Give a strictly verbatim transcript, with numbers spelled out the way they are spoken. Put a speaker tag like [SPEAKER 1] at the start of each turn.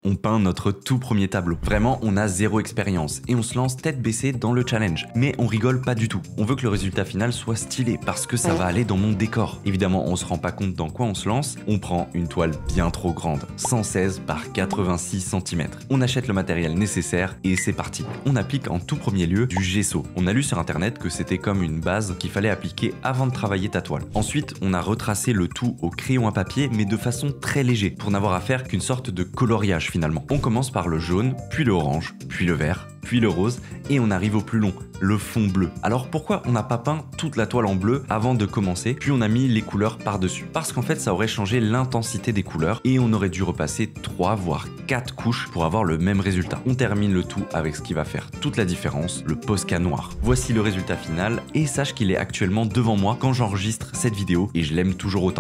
[SPEAKER 1] On peint notre tout premier tableau. Vraiment, on a zéro expérience et on se lance tête baissée dans le challenge. Mais on rigole pas du tout. On veut que le résultat final soit stylé parce que ça va aller dans mon décor. Évidemment, on se rend pas compte dans quoi on se lance. On prend une toile bien trop grande, cent seize par quatre-vingt-six centimètres. On achète le matériel nécessaire et c'est parti. On applique en tout premier lieu du gesso. On a lu sur internet que c'était comme une base qu'il fallait appliquer avant de travailler ta toile. Ensuite, on a retracé le tout au crayon à papier mais de façon très légère pour n'avoir à faire qu'une sorte de coloriage finalement. On commence par le jaune, puis le orange, puis le vert, puis le rose, et on arrive au plus long, le fond bleu. Alors pourquoi on n'a pas peint toute la toile en bleu avant de commencer, puis on a mis les couleurs par-dessus? Parce qu'en fait ça aurait changé l'intensité des couleurs et on aurait dû repasser trois voire quatre couches pour avoir le même résultat. On termine le tout avec ce qui va faire toute la différence, le Posca noir. Voici le résultat final et sache qu'il est actuellement devant moi quand j'enregistre cette vidéo et je l'aime toujours autant.